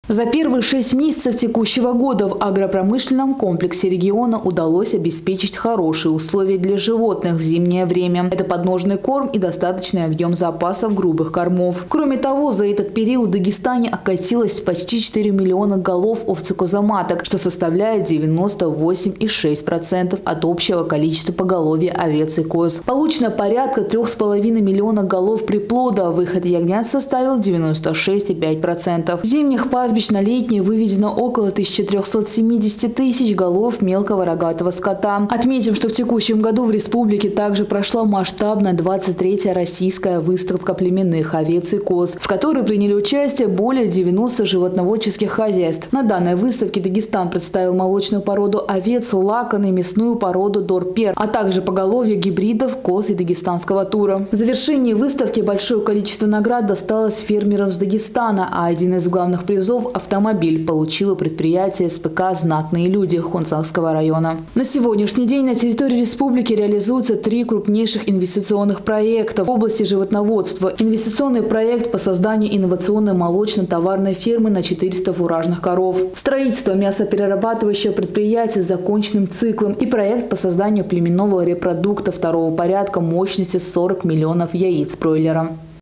За первые 6 месяцев текущего года в агропромышленном комплексе региона удалось обеспечить хорошие условия для животных в зимнее время. Это подножный корм и достаточный объем запасов грубых кормов. Кроме того, за этот период в Дагестане окатилось почти 4 миллиона голов овцекозоматок, что составляет 98,6% от общего количества поголовья овец и коз. Получено порядка 3,5 миллиона голов приплода, выход ягнят составил 96,5%. Зимних пастбищ на летние выведено около 1370 тысяч голов мелкого рогатого скота. Отметим, что в текущем году в республике также прошла масштабная 23-я российская выставка племенных овец и коз, в которой приняли участие более 90 животноводческих хозяйств. На данной выставке Дагестан представил молочную породу овец, лакан и мясную породу Дор-Пер, а также поголовье гибридов коз и дагестанского тура. В завершении выставки большое количество наград досталось фермерам с Дагестана, а один из главных призов – автомобиль получило предприятие СПК «Знатные люди» Хунцангского района. На сегодняшний день на территории республики реализуются 3 крупнейших инвестиционных проекта в области животноводства. Инвестиционный проект по созданию инновационной молочно-товарной фермы на 400 фуражных коров. Строительство мясоперерабатывающего предприятия с законченным циклом и проект по созданию племенного репродукта второго порядка мощностью 40 миллионов яиц бройлера.